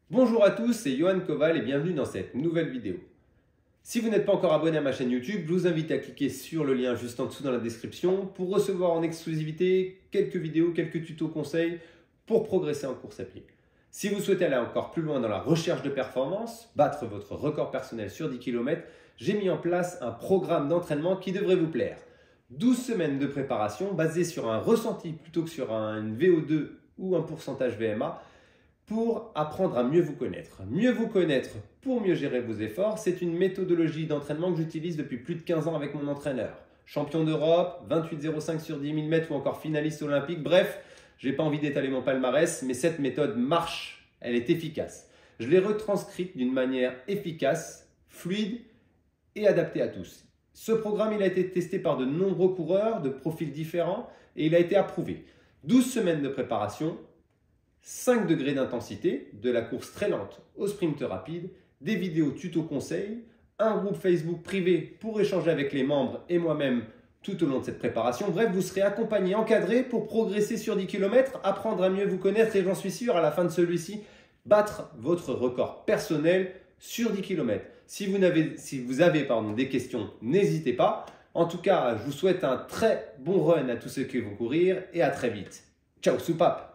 Bonjour à tous, c'est Johan Koval et bienvenue dans cette nouvelle vidéo. Si vous n'êtes pas encore abonné à ma chaîne YouTube, je vous invite à cliquer sur le lien juste en dessous dans la description pour recevoir en exclusivité quelques vidéos, quelques tutos conseils pour progresser en course à pied. Si vous souhaitez aller encore plus loin dans la recherche de performance, battre votre record personnel sur 10 km, j'ai mis en place un programme d'entraînement qui devrait vous plaire. 12 semaines de préparation basées sur un ressenti plutôt que sur une VO2 ou un pourcentage VMA, pour apprendre à mieux vous connaître. Mieux vous connaître pour mieux gérer vos efforts, c'est une méthodologie d'entraînement que j'utilise depuis plus de 15 ans avec mon entraîneur. Champion d'Europe, 28,05 sur 10 000 mètres ou encore finaliste olympique. Bref, je n'ai pas envie d'étaler mon palmarès, mais cette méthode marche, elle est efficace. Je l'ai retranscrite d'une manière efficace, fluide et adaptée à tous. Ce programme, il a été testé par de nombreux coureurs de profils différents et il a été approuvé. 12 semaines de préparation, 5 degrés d'intensité, de la course très lente au sprint rapide, des vidéos tuto conseils, un groupe Facebook privé pour échanger avec les membres et moi-même tout au long de cette préparation. Bref, vous serez accompagné, encadré pour progresser sur 10 km, apprendre à mieux vous connaître et j'en suis sûr, à la fin de celui-ci, battre votre record personnel sur 10 km. Si vous avez des questions, n'hésitez pas. En tout cas, je vous souhaite un très bon run à tous ceux qui vont courir et à très vite. Ciao, soupape!